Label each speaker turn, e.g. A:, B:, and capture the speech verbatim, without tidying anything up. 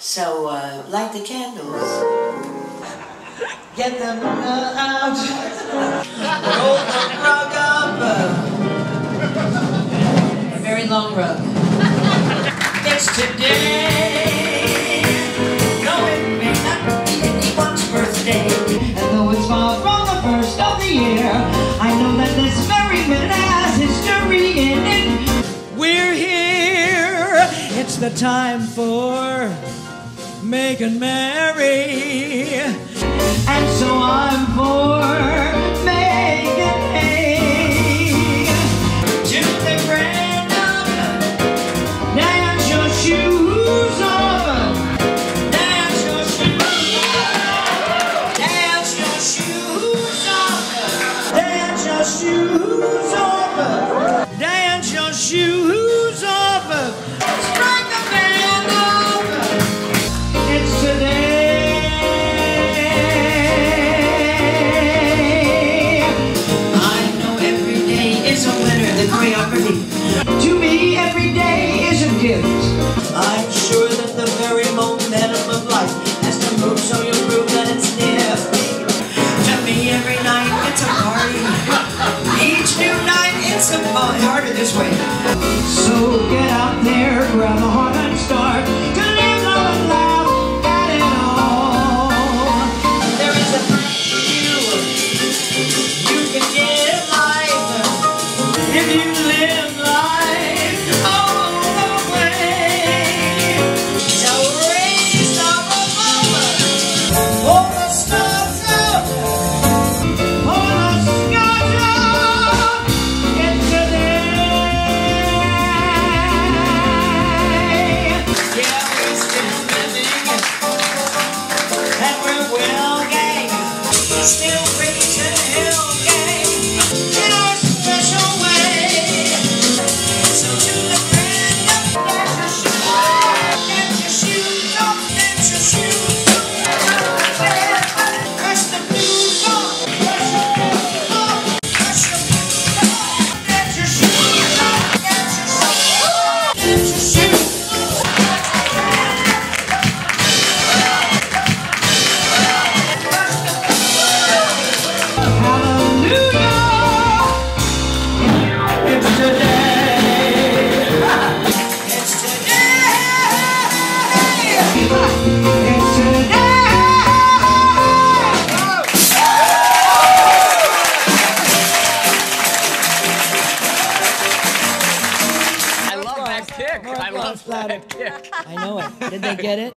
A: So, uh, light the candles. Get them out. Roll the rug up. A very long rug. It's today. No, it may not be anyone's birthday. And though it's far from the first of the year, I know that this very minute has history in it. We're here. It's the time for making merry. And so I'm for making hay. To the random, dance your shoes off. Dance your shoes off. Dance your shoes off. Dance your shoes off. Dance your shoes off. Strike the band up. It's today. I know every day is a winner, the choreography. To me, every day is a gift. I'm sure that the very momentum of life has to move so you prove that it's nifty. To me, every night it's a party. Each new night it's a party. Harder this way. So get out there, grab a heart and start to live, love, and laugh at it all. There is a time for you. You can get life if you live life all the way. So raise the revolver, pull the stars up, pull the scotch up. It's today. Yeah, we're still living, and we're well gang. Still reaching hell gang in our special way. So to the grand up, dance your shoes off, dance your shoes off, crush the blues off, crush the blues off, crush the blues off, dance your shoes off, dance your shoes off, dance your shoes off. Hallelujah! It's today. It's today. It's today.
B: I love that kick. I love that kick.
A: I know it. Did they get it?